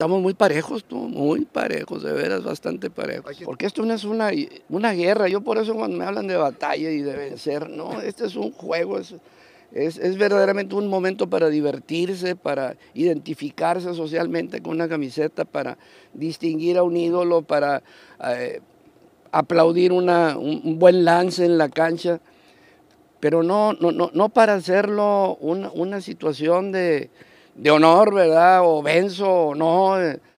estamos muy parejos, tú, muy parejos, de veras, bastante parejos. Porque esto no es una guerra, yo por eso cuando me hablan de batalla y de vencer, no, este es un juego, es verdaderamente un momento para divertirse, para identificarse socialmente con una camiseta, para distinguir a un ídolo, para aplaudir un buen lance en la cancha, pero no para hacerlo una situación de honor, ¿verdad? O venzo, no.